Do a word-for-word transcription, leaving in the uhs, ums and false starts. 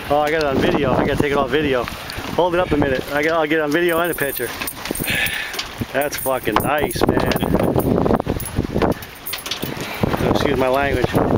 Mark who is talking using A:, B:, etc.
A: Oh, I got it on video. I gotta take it off video. Hold it up a minute. I got. I'll get it on video and a picture. That's fucking nice, man. Excuse my language.